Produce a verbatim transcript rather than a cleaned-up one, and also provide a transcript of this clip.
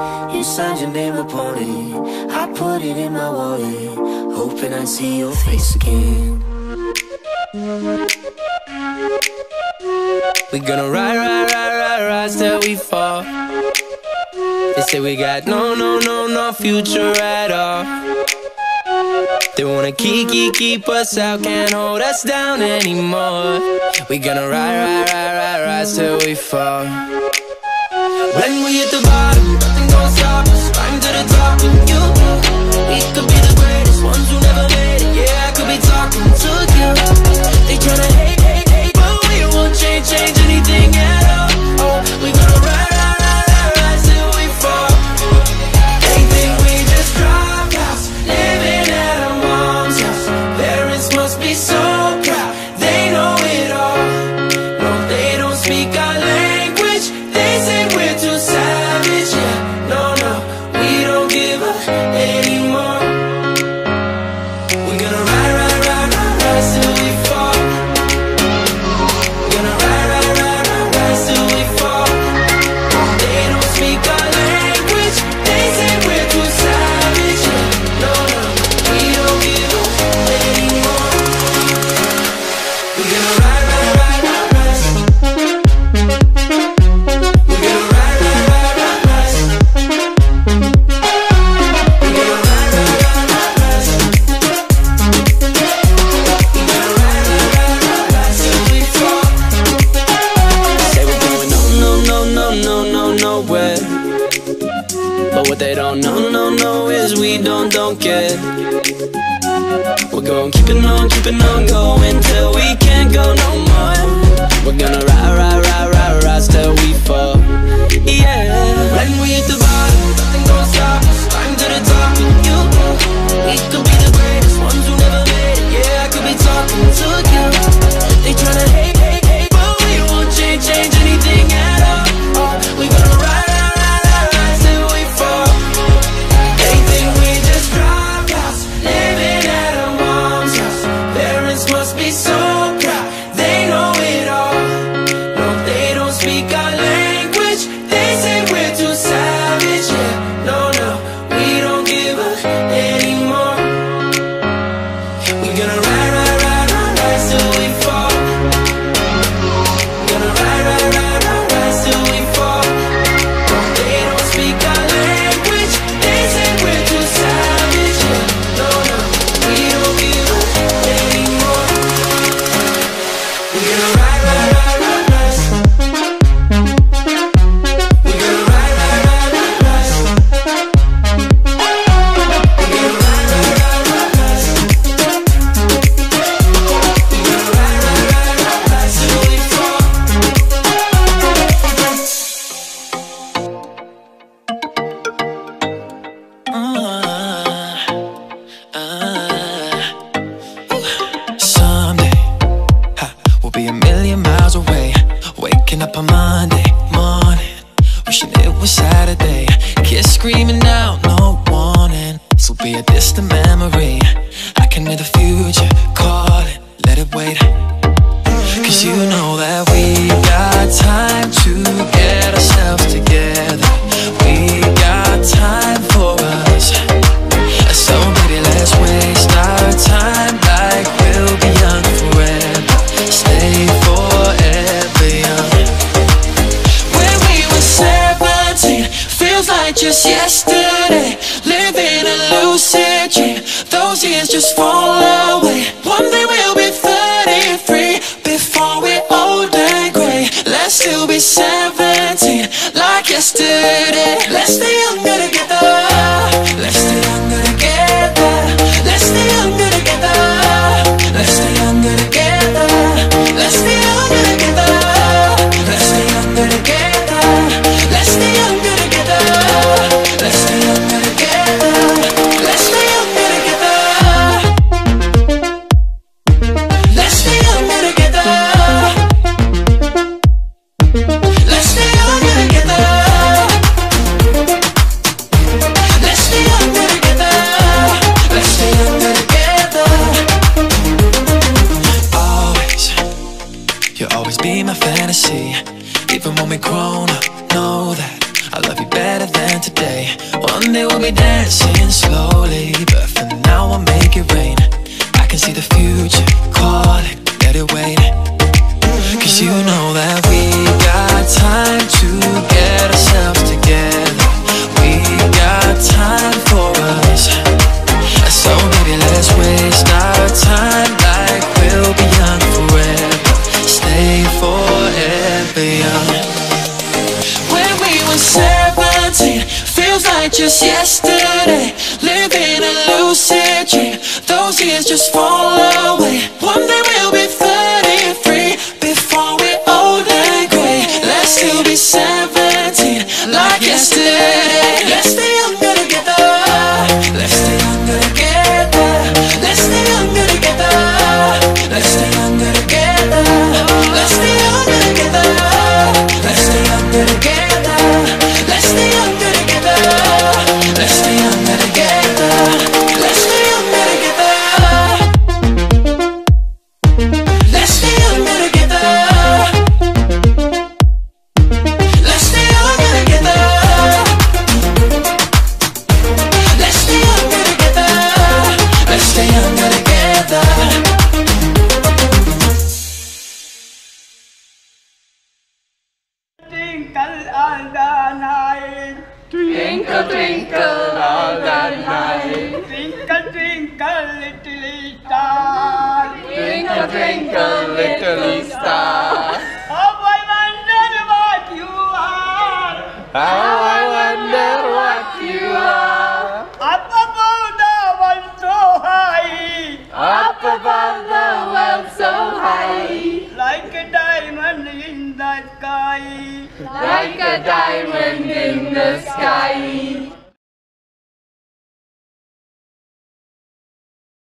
You signed your name upon it, I put it in my wallet, hoping I'd see your face again. We gonna ride, ride, ride, ride, rise till we fall. They say we got no, no, no, no future at all. They wanna keep, keep, keep us out, can't hold us down anymore. We gonna ride, ride, ride, ride, rise till we fall. When we hit the bottom, nothing gon' stop us. Climb to the top with you. We could be the greatest ones who never made it. Yeah, I could be talking to you. They tryna hate, hate, hate, but we won't change, change anything at all. Oh, we gonna ride, ride, ride, ride, rise till we fall. They think we just dropped out, living at our mom's house. Parents must be so proud, they know it all. No, they don't speak our language. They say we're too savage. Yeah, no, no, we don't give up anymore. We're gonna ride, ride, ride, ride, rise till we fall. We're gonna ride, ride, ride, ride, rise till we fall. They don't speak our language. They say we're too savage. Yeah, no, no, we don't give up anymore. We're gonna ride, ride, ride, ride, rise. We're gonna ride, ride, ride, ride, rise. We're gonna ride, ride, ride, ride, rise. We're gonna ride, ride, ride, ride, rise till we fall. Say we're going no, no, no, no, no, no, nowhere. But what they don't know, no, no, is we don't, don't care. We're going keeping on, keeping on going till we can't go no more. We're gonna ride, ride, ride, ride, rise till we fall. Yeah. When we hit the bottom, nothing gon' stop us. Climb to the top with you. We could be the greatest ones who never made it. Yeah, I could be talking to you. They tryna hate, hate, hate, but we won't change, change anything at all. Oh, we gonna ride, ride, ride, ride, rise till we fall. They think we just dropped out, living at our mom's house. Parents must be so proud, they know it all. No, they don't speak our language. They say we're too savage. Yeah, no, no, we don't give up anymore. We're gonna ride, ride, ride, ride, rise till we fall. Gonna ride, ride, ride, ride, rise till we fall. No, they don't speak our language. They say we're too savage. Yeah, no, no, we don't give up anymore. We're gonna ride, ride, ride, ride, rise. We're gonna ride, ride, ride, ride, rise. We're gonna ride, ride, ride, ride, rise. We're gonna ride, ride, ride, ride, rise till we fall. Someday, ha, we'll be a million miles away. Waking up on Monday morning, wishing it was Saturday. Kids screaming out, no warning. This will be a distant memory. I can hear the future calling, let it wait. Cause you know that we got time to get ourselves together. We got time for us. So baby, let's waste our time like we'll be young forever. Stay forever young. When we were seventeen, feels like just yesterday. Living a lucid dream, those years just fall away. One day we'll be thirty-three, before we're old and grey. Let's still be seventeen, like yesterday. Let's stay younger together. Let's stay younger together. Let's stay younger together. Let's stay younger together. Let's stay younger together. Let's stay younger together. Let's stay younger together. Let's stay younger together. Let's stay younger together. Let's stay younger together. Let's stay younger together. Let's stay younger together. Let's stay younger together. Always, you'll always be my fantasy. Even when we're grown up, know that I love you better than today. One day we'll be dancing slowly, but for now I'll make it rain. I can see the future calling, let it wait. Cause you know that we got time to get ourselves together. We got time for us. So baby, let's waste our time like we'll be young forever. Stay forever young. When we were seventeen, feels like just yesterday. Living a lucid dream, those years just fall away. One day we'll be thirty-three, before we're old and grey. Let's still be seventeen, like yesterday. Let's stay younger together. Let's stay younger together. Let's stay younger together. Let's stay younger together. Let's stay younger together. Let's stay younger together. Let's stay younger together. Let's stay younger together. Let's stay younger together. Let's stay younger together. Let's stay younger together. Let's stay younger together. Let's stay younger together. Twinkle twinkle all the night. Twinkle, twinkle, little star. Twinkle twinkle little star. How I wonder what you are. How I wonder what you are. Up above the world so high. Up above the world so high. Like a diamond in the sky. Like a diamond in the sky.